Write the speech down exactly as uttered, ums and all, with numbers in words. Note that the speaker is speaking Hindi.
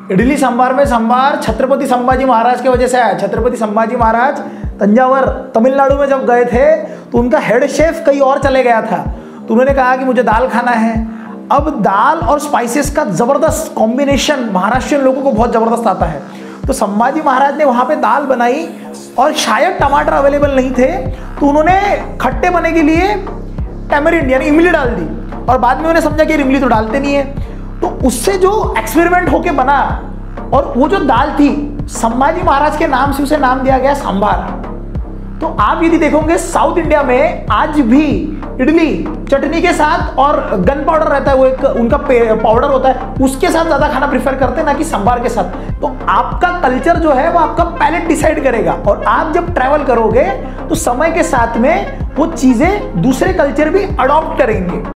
इडली सांबार में सांबार छत्रपति संभाजी महाराज की वजह से आया। छत्रपति संभाजी महाराज तंजावर तमिलनाडु में जब गए थे तो उनका हेड शेफ कहीं और चले गया था, तो उन्होंने कहा कि मुझे दाल खाना है। अब दाल और स्पाइसेस का जबरदस्त कॉम्बिनेशन महाराष्ट्रियन लोगों को बहुत जबरदस्त आता है, तो संभाजी महाराज ने वहाँ पे दाल बनाई और शायद टमाटर अवेलेबल नहीं थे, तो उन्होंने खट्टे बने के लिए टैमरिंड यानी इमली डाल दी, और बाद में उन्होंने समझा कि इमली तो डालते नहीं है, तो उससे जो एक्सपेरिमेंट होके बना और वो जो दाल थी संभाजी महाराज के नाम से उसे नाम दिया गया सांबार। तो आप यदि देखोगे साउथ इंडिया में आज भी इडली चटनी के साथ और गन पाउडर रहता है, वो एक उनका पाउडर होता है, उसके साथ ज्यादा खाना प्रेफर करते हैं ना कि सांबार के साथ। तो आपका कल्चर जो है वो आपका पैलेट डिसाइड करेगा, और आप जब ट्रैवल करोगे तो समय के साथ में वो चीजें दूसरे कल्चर भी अडॉप्ट करेंगे।